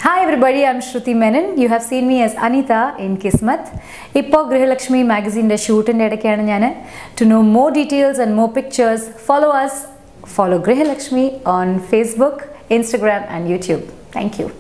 Hi everybody, I'm Shruthi Menon. You have seen me as Anita in Kismet. Ippo Grihalakshmi magazine shoot in edakana. To know more details and more pictures, follow us. Follow Grihalakshmi on Facebook, Instagram and YouTube. Thank you.